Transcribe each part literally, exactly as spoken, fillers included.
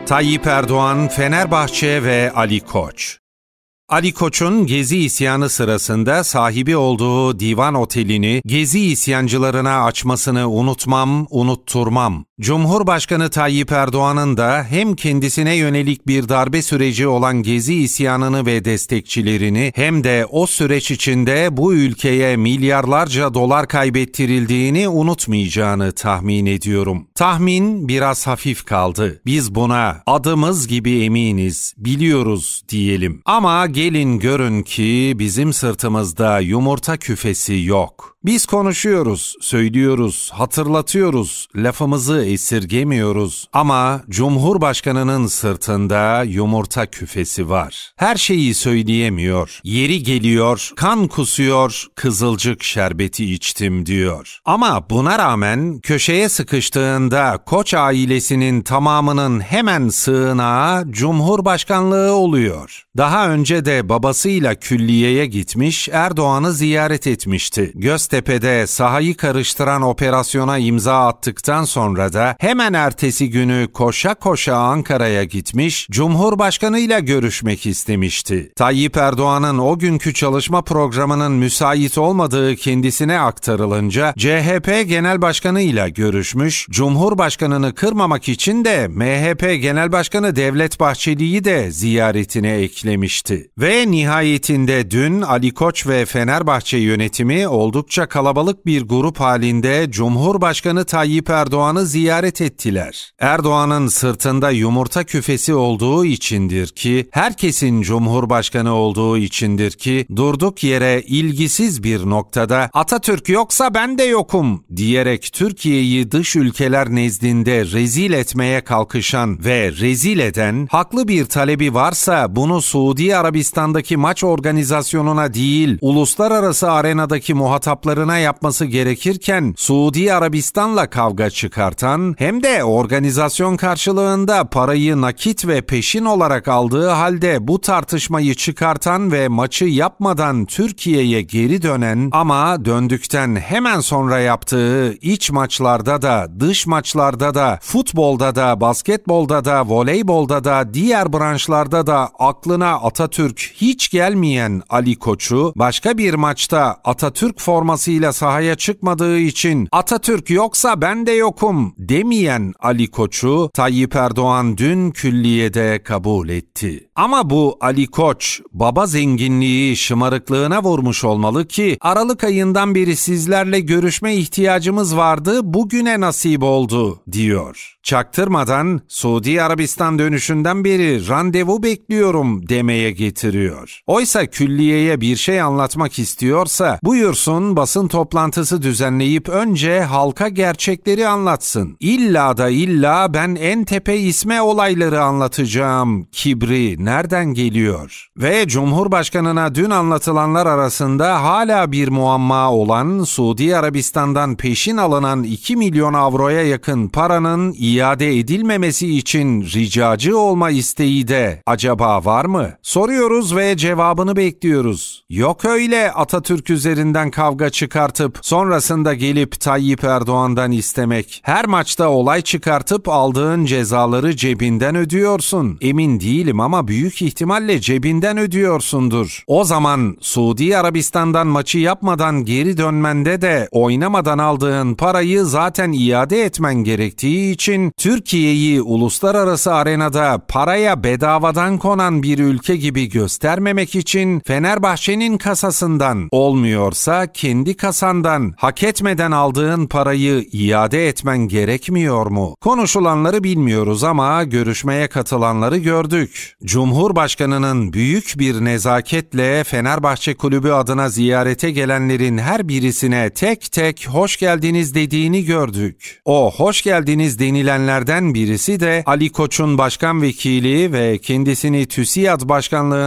Tayyip Erdoğan, Fenerbahçe ve Ali Koç. Ali Koç'un Gezi isyanı sırasında sahibi olduğu divan otelini Gezi isyancılarına açmasını unutmam, unutturmam. Cumhurbaşkanı Tayyip Erdoğan'ın da hem kendisine yönelik bir darbe süreci olan Gezi isyanını ve destekçilerini hem de o süreç içinde bu ülkeye milyarlarca dolar kaybettirildiğini unutmayacağını tahmin ediyorum. Tahmin biraz hafif kaldı. Biz buna adımız gibi eminiz, biliyoruz diyelim. Ama gelin görün ki bizim sırtımızda yumurta küfesi yok. Biz konuşuyoruz, söylüyoruz, hatırlatıyoruz, lafımızı esirgemiyoruz ama Cumhurbaşkanı'nın sırtında yumurta küfesi var. Her şeyi söyleyemiyor, yeri geliyor, kan kusuyor, kızılcık şerbeti içtim diyor. Ama buna rağmen köşeye sıkıştığında Koç ailesinin tamamının hemen sığınağı Cumhurbaşkanlığı oluyor. Daha önce de babasıyla külliyeye gitmiş, Erdoğan'ı ziyaret etmişti. Göztepe'de sahayı karıştıran operasyona imza attıktan sonra da hemen ertesi günü koşa koşa Ankara'ya gitmiş, Cumhurbaşkanı'yla görüşmek istemişti. Tayyip Erdoğan'ın o günkü çalışma programının müsait olmadığı kendisine aktarılınca C H P Genel Başkanı'yla görüşmüş, Cumhurbaşkanı'nı kırmamak için de M H P Genel Başkanı Devlet Bahçeli'yi de ziyaretine eklemişti. Ve nihayetinde dün Ali Koç ve Fenerbahçe yönetimi oldukça kalabalık bir grup halinde Cumhurbaşkanı Tayyip Erdoğan'ı ziyaret ettiler. Erdoğan'ın sırtında yumurta küfesi olduğu içindir ki, herkesin Cumhurbaşkanı olduğu içindir ki, durduk yere ilgisiz bir noktada Atatürk yoksa ben de yokum diyerek Türkiye'yi dış ülkeler nezdinde rezil etmeye kalkışan ve rezil eden, haklı bir talebi varsa bunu Suudi Arabistan'daki maç organizasyonuna değil, uluslararası arenadaki muhataplarına yapması gerekirken Suudi Arabistan'la kavga çıkartan, hem de organizasyon karşılığında parayı nakit ve peşin olarak aldığı halde bu tartışmayı çıkartan ve maçı yapmadan Türkiye'ye geri dönen ama döndükten hemen sonra yaptığı iç maçlarda da, dış maçlarda da, futbolda da, basketbolda da, voleybolda da, diğer branşlarda da aklına Atatürk hiç gelmeyen Ali Koç'u başka bir maçta Atatürk formasıyla sahaya çıkmadığı için Atatürk yoksa ben de yokum demeyen Ali Koç'u Tayyip Erdoğan dün külliyede kabul etti. Ama bu Ali Koç baba zenginliği şımarıklığına vurmuş olmalı ki Aralık ayından beri sizlerle görüşme ihtiyacımız vardı, bugüne nasip oldu diyor. Çaktırmadan Suudi Arabistan dönüşünden beri randevu bekliyorum demeye getiriyor. Oysa külliyeye bir şey anlatmak istiyorsa buyursun basın toplantısı düzenleyip önce halka gerçekleri anlatsın. İlla da illa ben en tepe isme olayları anlatacağım kibri nereden geliyor? Ve Cumhurbaşkanına dün anlatılanlar arasında hala bir muamma olan Suudi Arabistan'dan peşin alınan iki milyon avroya yakın paranın iade edilmemesi için ricacı olma isteği de acaba var mı? Soruyoruz ve cevabını bekliyoruz. Yok öyle Atatürk üzerinden kavga çıkartıp sonrasında gelip Tayyip Erdoğan'dan istemek. Her maçta olay çıkartıp aldığın cezaları cebinden ödüyorsun. Emin değilim ama büyük ihtimalle cebinden ödüyorsundur. O zaman Suudi Arabistan'dan maçı yapmadan geri dönmende de oynamadan aldığın parayı zaten iade etmen gerektiği için Türkiye'yi uluslararası arenada paraya bedavadan konan bir ülke gibi göstermemek için Fenerbahçe'nin kasasından, olmuyorsa kendi kasandan hak etmeden aldığın parayı iade etmen gerekmiyor mu? Konuşulanları bilmiyoruz ama görüşmeye katılanları gördük. Cumhurbaşkanının büyük bir nezaketle Fenerbahçe Kulübü adına ziyarete gelenlerin her birisine tek tek hoş geldiniz dediğini gördük. O hoş geldiniz denilenlerden birisi de Ali Koç'un başkan vekili ve kendisini TÜSİAD başkanlığına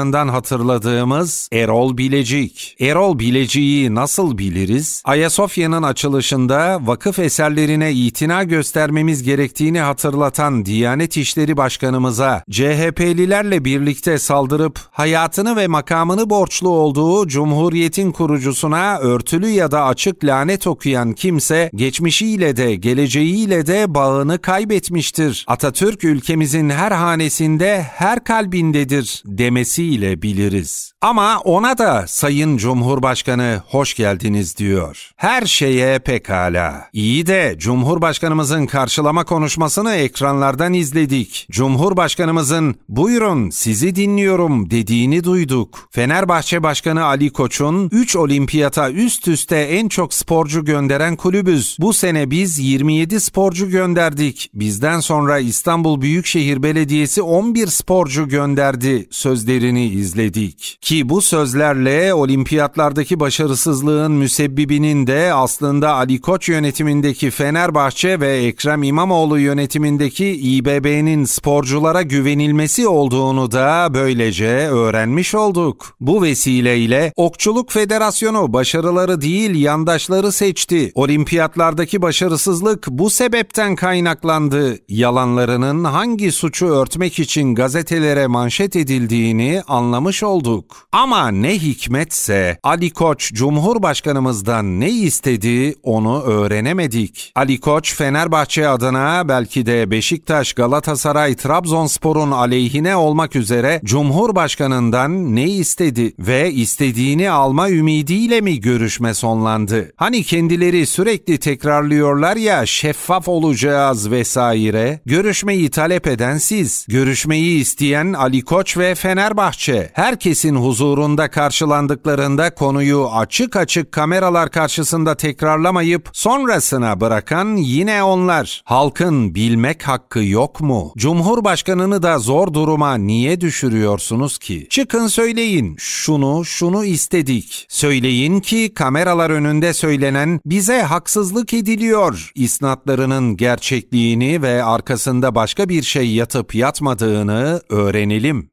başkanlığından hatırladığımız Erol Bilecik. Erol Bilecik'i nasıl biliriz? Ayasofya'nın açılışında vakıf eserlerine itina göstermemiz gerektiğini hatırlatan Diyanet İşleri Başkanımıza C H P'lilerle birlikte saldırıp hayatını ve makamını borçlu olduğu Cumhuriyet'in kurucusuna örtülü ya da açık lanet okuyan kimse geçmişiyle de geleceğiyle de bağını kaybetmiştir. Atatürk ülkemizin her hanesinde, her kalbindedir demesiyle biliriz. Ama ona da Sayın Cumhurbaşkanı hoş geldiniz diyor. Her şeye pekala. İyi de Cumhurbaşkanımızın karşılama konuşmasını ekranlardan izledik. Cumhurbaşkanımızın buyurun sizi dinliyorum dediğini duyduk. Fenerbahçe Başkanı Ali Koç'un üç olimpiyata üst üste en çok sporcu gönderen kulübüz. Bu sene biz yirmi yedi sporcu gönderdik. Bizden sonra İstanbul Büyükşehir Belediyesi on bir sporcu gönderdi sözlerini izledik. Ki bu sözlerle olimpiyatlardaki başarısızlığın müsebbibinin de aslında Ali Koç yönetimindeki Fenerbahçe ve Ekrem İmamoğlu yönetimindeki İ B B'nin sporculara güvenilmesi olduğunu da böylece öğrenmiş olduk. Bu vesileyle Okçuluk Federasyonu başarıları değil yandaşları seçti. Olimpiyatlardaki başarısızlık bu sebepten kaynaklandı. Yalanlarının hangi suçu örtmek için gazetelere manşet edildiğini anlamış olduk. Ama ne hikmetse Ali Koç Cumhurbaşkanımızdan ne istedi onu öğrenemedik. Ali Koç Fenerbahçe adına belki de Beşiktaş, Galatasaray, Trabzonspor'un aleyhine olmak üzere Cumhurbaşkanından ne istedi ve istediğini alma ümidiyle mi görüşme sonlandı? Hani kendileri sürekli tekrarlıyorlar ya şeffaf olacağız vesaire. Görüşmeyi talep eden siz, görüşmeyi isteyen Ali Koç ve Fenerbahçe. Herkesin huzurunda karşılandıklarında konuyu açık açık kameralar karşısında tekrarlamayıp sonrasına bırakan yine onlar. Halkın bilmek hakkı yok mu? Cumhurbaşkanını da zor duruma niye düşürüyorsunuz ki? Çıkın söyleyin, şunu şunu istedik. Söyleyin ki kameralar önünde söylenen bize haksızlık ediliyor isnatlarının gerçekliğini ve arkasında başka bir şey yatıp yatmadığını öğrenelim.